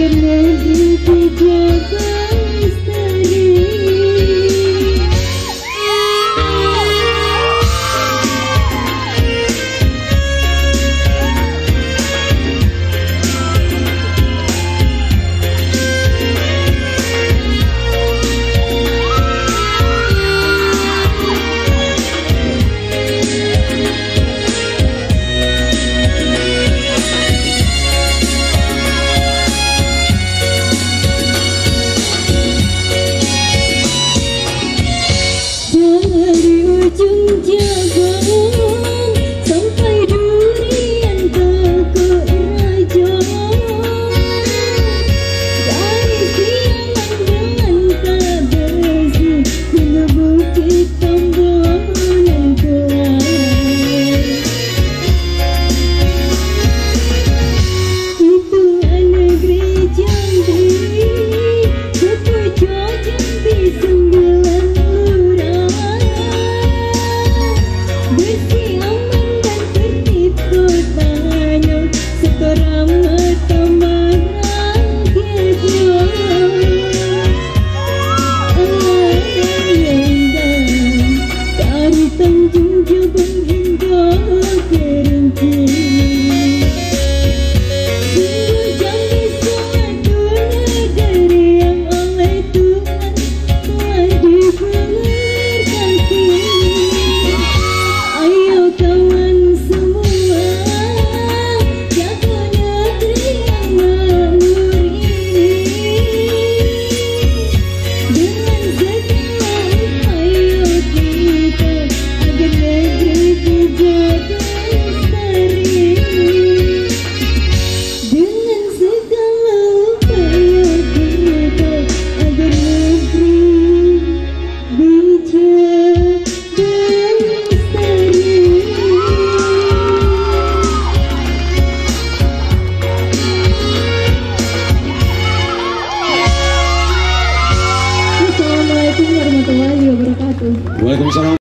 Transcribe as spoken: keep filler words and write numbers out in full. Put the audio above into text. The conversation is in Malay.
agar negeri terjaga lestari. Dari ujung Jabang sampai durian ke raja, dari siang dengan tak bersih hingga bukit Tambahan Kelar. Itulah negeri Jambi, sepojok Jambi sembilan lurah. Bersih, aman dan tertib kotanya, sekeramah tambah rakyatnya. Dari Tanjung Jabang hingga Kerinci, sungguh Jambi suatu negeri yang oleh Tuhan telah diberkati. Ayo kawan semua, jaga negeri yang makmur ini. Dengan segala upaya kita agar negeri terjaga lestari. Dengan segala upaya kita agar negeri terjaga lestari. Assalamualaikum warahmatullahi wabarakatuh. Waalaikumsalam.